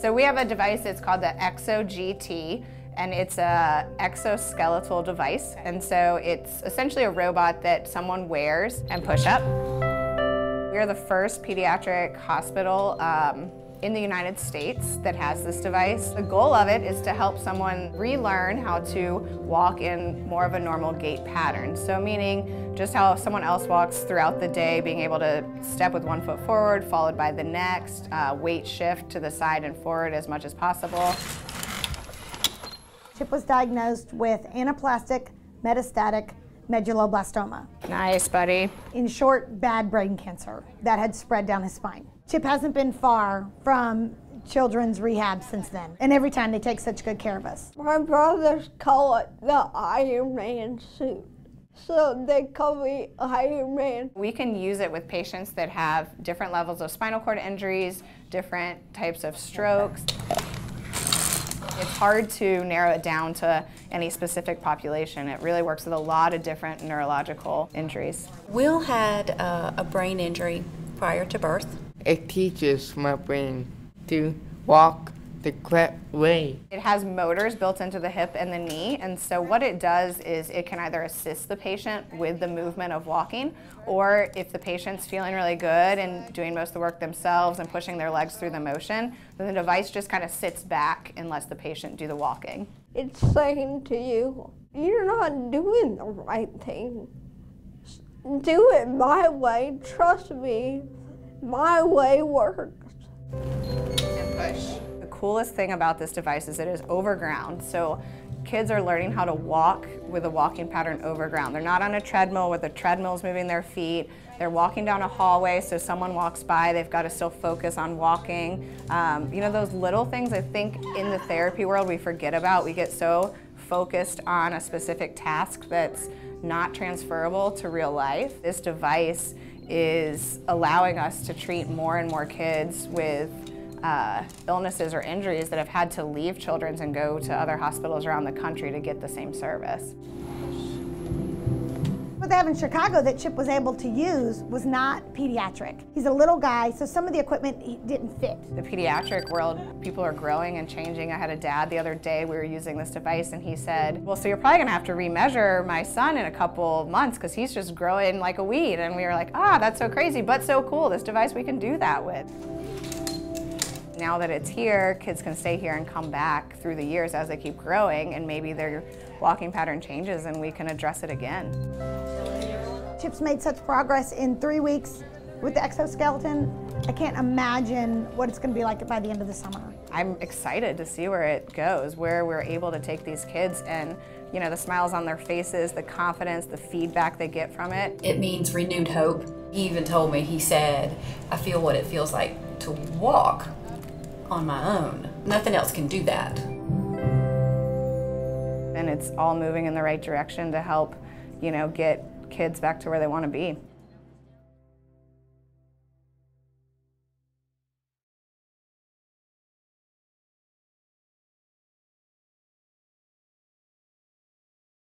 So we have a device, it's called the EKSO GT, and it's a exoskeletal device. And so it's essentially a robot that someone wears and push up. We are the first pediatric hospital in the United States that has this device. The goal of it is to help someone relearn how to walk in more of a normal gait pattern. So meaning just how someone else walks throughout the day, being able to step with one foot forward, followed by the next, weight shift to the side and forward as much as possible. Chip was diagnosed with anaplastic metastatic medulloblastoma. Nice, buddy. In short, bad brain cancer that had spread down his spine. Chip hasn't been far from children's rehab since then, and every time they take such good care of us. My brothers call it the Iron Man suit, so they call me Iron Man. We can use it with patients that have different levels of spinal cord injuries, different types of strokes. It's hard to narrow it down to any specific population. It really works with a lot of different neurological injuries. Will had a brain injury prior to birth. It teaches my brain to walk the correct way. It has motors built into the hip and the knee, and so what it does is it can either assist the patient with the movement of walking, or if the patient's feeling really good and doing most of the work themselves and pushing their legs through the motion, then the device just kind of sits back and lets the patient do the walking. It's saying to you, you're not doing the right thing. Do it my way, trust me, my way works. And push. The coolest thing about this device is it is overground. So kids are learning how to walk with a walking pattern overground. They're not on a treadmill where the treadmill's moving their feet. They're walking down a hallway, so someone walks by, they've got to still focus on walking. You know, those little things I think in the therapy world we forget about. We get so focused on a specific task that's not transferable to real life. This device is allowing us to treat more and more kids with illnesses or injuries that have had to leave children's and go to other hospitals around the country to get the same service. What they have in Chicago that Chip was able to use was not pediatric. He's a little guy, so some of the equipment didn't fit. The pediatric world, people are growing and changing. I had a dad the other day, we were using this device, and he said, well, so you're probably gonna have to remeasure my son in a couple months because he's just growing like a weed. And we were like, ah, that's so crazy, but so cool. This device, we can do that with. Now that it's here, kids can stay here and come back through the years as they keep growing, and maybe their walking pattern changes and we can address it again. Chip's made such progress in 3 weeks with the exoskeleton. I can't imagine what it's going to be like by the end of the summer. I'm excited to see where it goes, where we're able to take these kids and, you know, the smiles on their faces, the confidence, the feedback they get from it. It means renewed hope. He even told me, he said, I feel what it feels like to walk on my own. Nothing else can do that. And it's all moving in the right direction to help, you know, get kids back to where they want to be.